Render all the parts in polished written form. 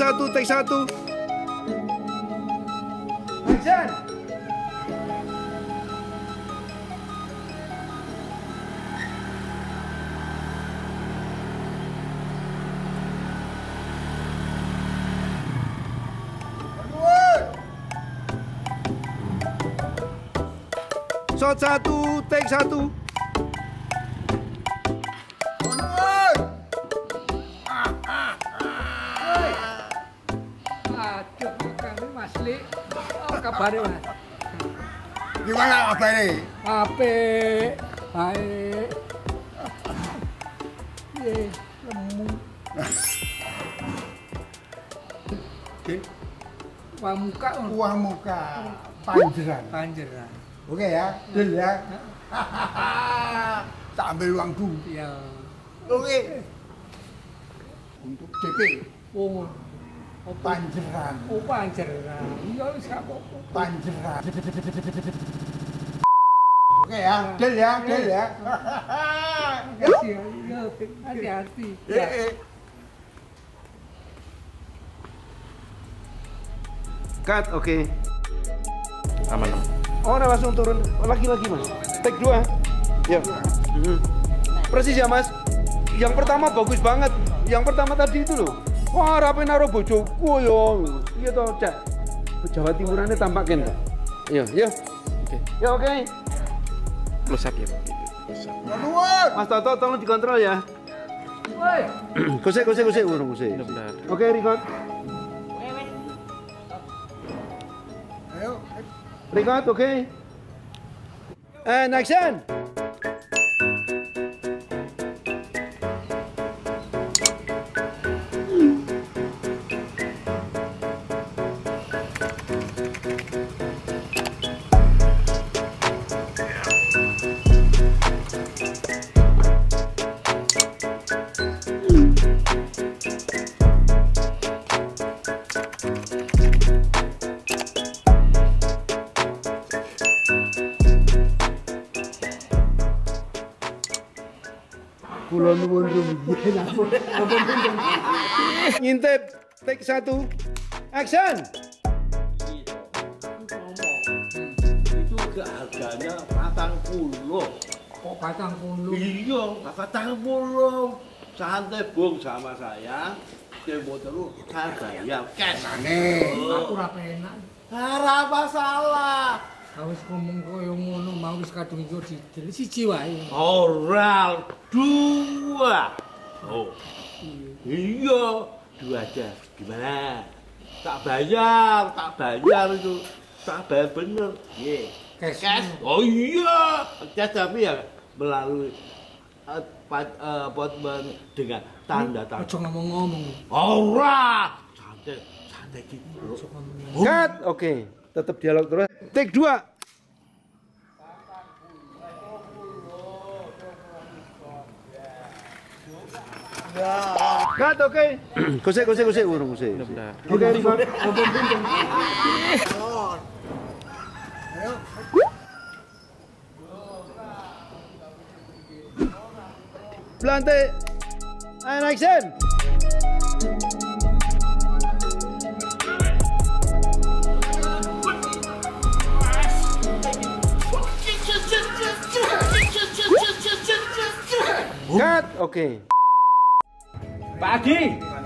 1, take 1. Action. Shot 1, take 1. Aduh, kami Mas Li. Oh, kabarnya Mas? Gimana kabarnya? Apik, baik. Ye, lemu. Wah muka, Uang muka panjeran. panjeran. Oke ya, deal ya. Tak ambil uangku. Ya. Oke. Untuk DP Oh, panjeran. oh panjeran. Iya wis gak apa-apa. Panjeran. Oke ya, deal ya, deal ya. Makasih ya. Hati-hati. Ya. Cut, oke. Aman. Oh, udah langsung turun. Lagi-lagi, Mas. Take 2. Ya. Persis ya, Mas. Yang pertama bagus banget. Yang pertama tadi itu loh. Wah, rapi naruh bojoku yo. Iya toh, Cak. Jawa Timurannya tampakin toh. Iya, iya. Oke. Ya, oke. Close up ya. Close up. Mas Toto tolong dikontrol ya. Woi. Gosek, urung gosek. Benar. Oke, record. Ayo. Record, oke. And action. Kulon nuwun rumiyin. Ngintip. Take 1. Action. Itu harganya 40. Kok 40? Iya, 40. Santai Bung sama saya. Dia mau terus harganya cash. Nih. Aku ora penak. Ora masalah. Wis ngomong koyo ngono mau wis kadung iku didel siji wae. Ora 2. Oh. Iya, 2 aja. Gimana? Tak bayar itu. Tak bayar bener. Ye. Cash. Oh iya. Cash tapi ya melalui appointment dengan tanda tangan. Aja ngomong-ngomong. Ora. Santai gitu. Cut, oke. Tetap dialog terus. Take 2. Cut, oke. Gosek, urung gosek. Benar. Oke, record. Plantai. And action. Cut, oke. Pak Adi.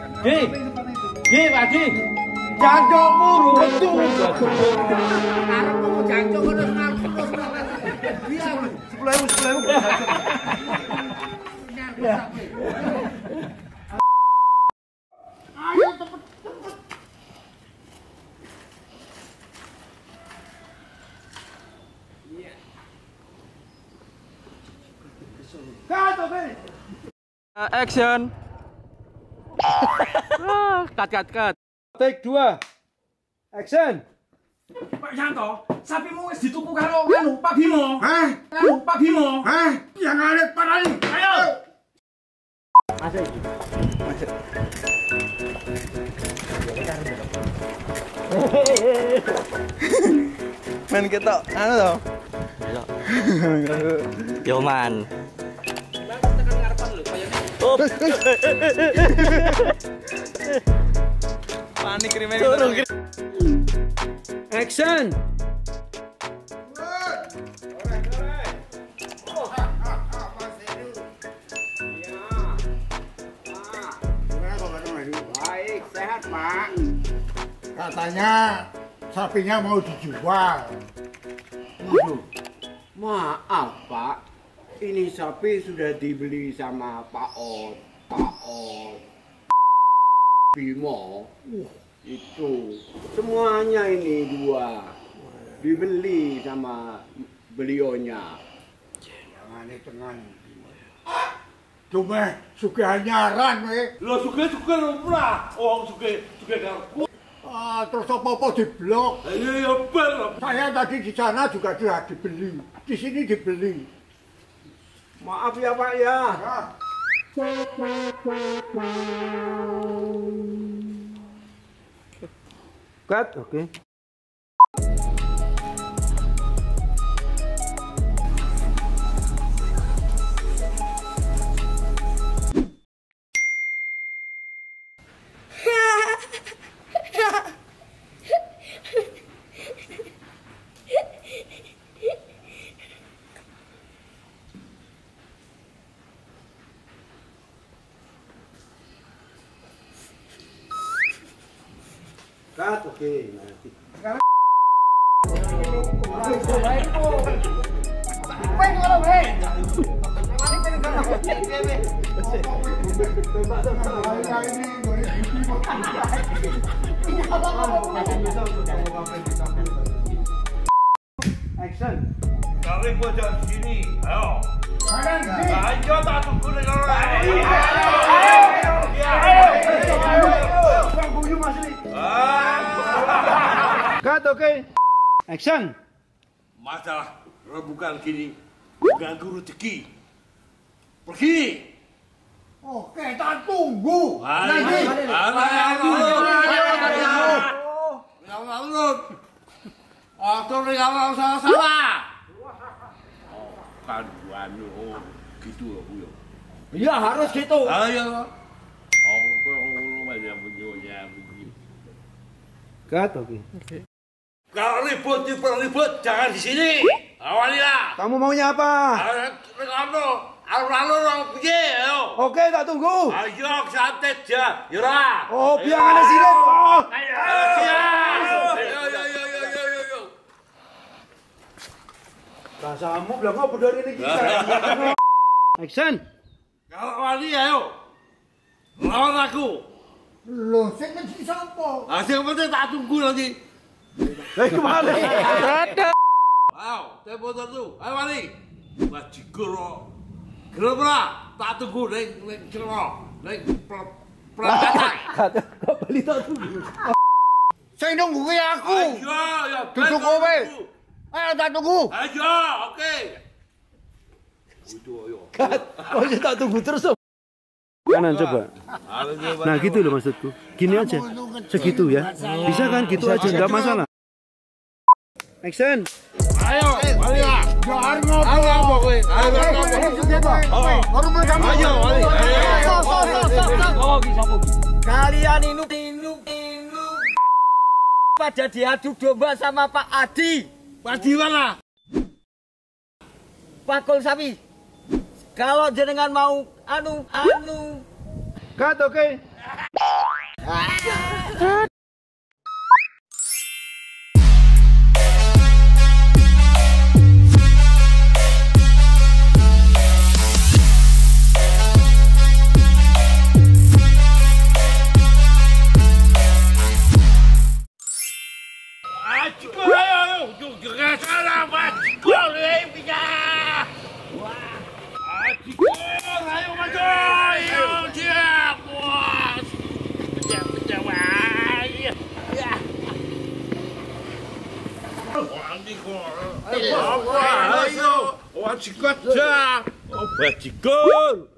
Pak Adi. Jancokmu ruwetu. Arepmu jancuk ngono terus. 10.000. Ayo cepet. Cut, oke. Action. Cut. Take 2. Action. Pak Yanto, sapimu wis dituku karo Pak Bimo. Pak Bimo. Yang ada parani. Ayo. Main ketok, anu toh. Yo man. Panik remake. Action. Baik, sehat Pak. Katanya sapinya mau dijual. Waduh, maaf Pak, ini sapi sudah dibeli sama Pak Bimo. Itu semuanya ini dua dibeli sama beliaunya. Jangan tenang. Cuma suka nyaran we. Lo suka lumrah, orang suka karku. Terus apa-apa diblok. Iya benar. Saya tadi di sana juga sudah dibeli. Di sini dibeli. Maaf ya Pak ya. Cut, oke. Cut, oke. Nanti. Action. Kali gua jangan sini, ayo. Kanan sini. Ayo tak tunggu dengan orang. Cut, oke. Action. Masalah rebukan gini ganggu rezeki. Pergi. Oke, tak tunggu. Salah. Kan gitu loh Bu. Iya harus gitu. Ayo. Banyak punya begini. Cut, oke. Kalau ribut, jangan di sini. Awalilah. Kamu maunya apa? Alur-alur pergi, ayo. Oke, tak tunggu. Ayo, santet ya. Yura. Oh, biar ada silet. Oh. Ayo. Rasamu bilang apa dari ini kita? Action. Kalau wali ayo. Lawan aku. Loh, saya kan si sampo. Yang penting tak tunggu nanti. Kemana? Ada. Wow, tempo tuh. Ayo wali. Majigoro. Gerobra, tak tunggu neng cero. Neng pelakatan. Kok beli tak tunggu? Saya nunggu aku. Ayo. Duduk kowe. Ayo tak tunggu. Ayo, oke. Cut. Oh, saya tak tunggu terus. Kanan coba. Nah gitu loh maksudku. Gini aja. Segitu ya. Bisa kan gitu aja, nggak masalah. Action. Ayo, wali lah. Jangan ngopo. Baru mereka Ayo, wali. Kalian ini pada diadu domba sama Pak Adi. Padi mana? Pakul sapi. Kalau jenengan mau anu. Cut, oke. Ayo, wajib kerja. Wajib